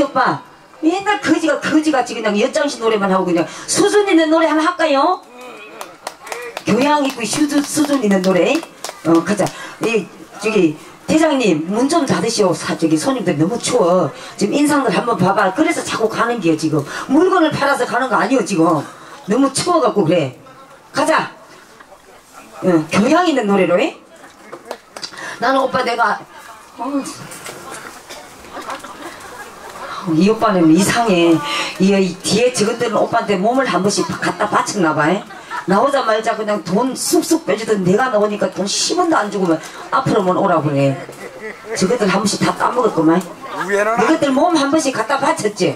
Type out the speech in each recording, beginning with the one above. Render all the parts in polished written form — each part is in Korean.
오빠 맨날 거지같이 그냥 엿장시 노래만 하고 그냥 수준 있는 노래 하나 할까요? 교양 있고 수준 있는 노래. 가자. 저기 대장님 문 좀 닫으시오. 저기 손님들 너무 추워. 지금 인상들 한번 봐봐. 그래서 자꾸 가는 게요. 지금 물건을 팔아서 가는 거 아니요. 지금 너무 추워갖고 그래. 가자. 교양 있는 노래로 해. 나는 오빠 내가 이 오빠는 이상해. 이 뒤에 저것들은 오빠한테 몸을 한 번씩 갖다 바쳤나봐. 나오자마자 그냥 돈 쑥쑥 빼주던 내가 나오니까 돈 10원도 안 주고만 앞으로만 오라고 그래. 저것들 한 번씩 다 까먹었구만. 너희들 몸 한 번씩 갖다 바쳤지.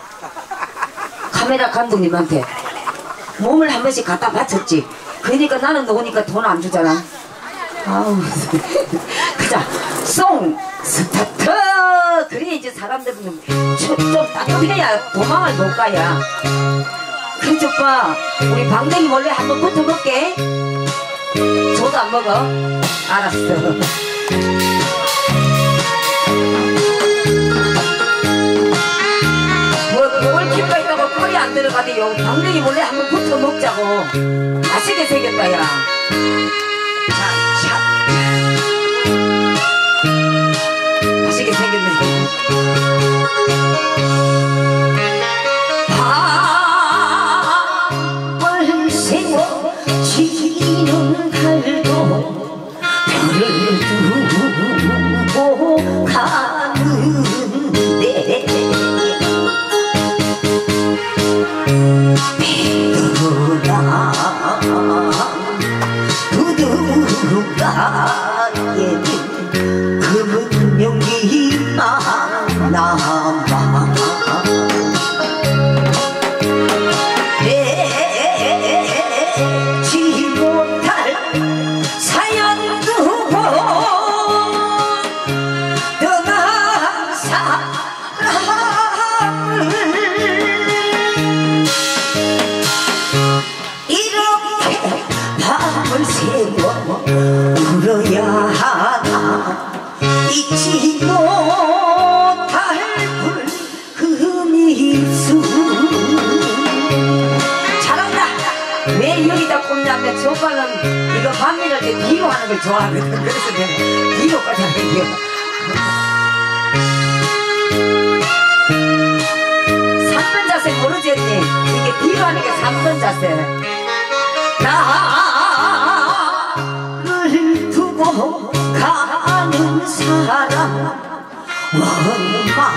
카메라 감독님한테 몸을 한 번씩 갖다 바쳤지. 그러니까 나는 나오니까 돈 안 주잖아. 아우. 가자. 송 스타트. 그래 이제 사람들은 좀 따끔해야 도망을 못 가야. 그렇지 오빠. 우리 방댕이 몰래 한번 붙어볼게. 저도 안 먹어. 알았어. 뭘 킵가 있다고 펄이 안 들어가대요. 방댕이 몰래 한번 붙어 먹자고. 맛있게 생겼다 야. 자, 맛있게 생겼네. 밤을 세워 지는 달도 별을 두고 가는데 비도나 부두가에는 금명기만 남아 내지 못할 사연 두고 떠난 사람을 이렇게 밤을 새워 울어야 하나 잊지 못할 붉은이수. 잘한다. 왜 여기다 꼽냐면 저 오빠는 이거 밤일할 때 뒤로 하는 걸 좋아하거든. 그래서 내가 뒤로까지 하는데요. 3번 자세 모르지 언니? 이게 뒤로 하는 게 3번 자세. 나를 두고 가는 사람 원망